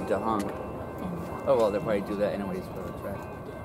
to honk. Oh well, they'll probably do that anyways for the track.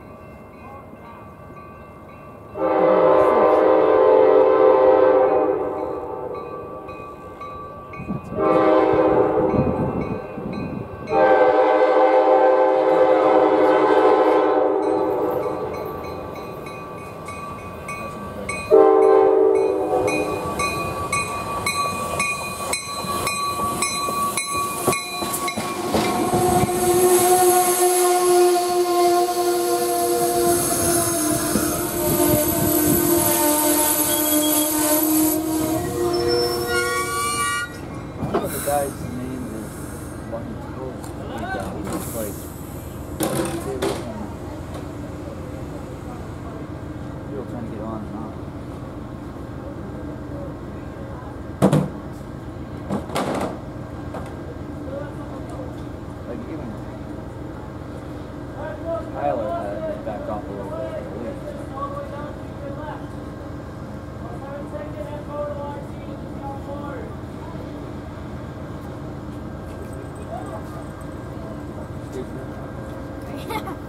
Guy's name is what he told me that he was like people trying to get on and off. Like even Tyler had to back off a little bit at least. Yeah.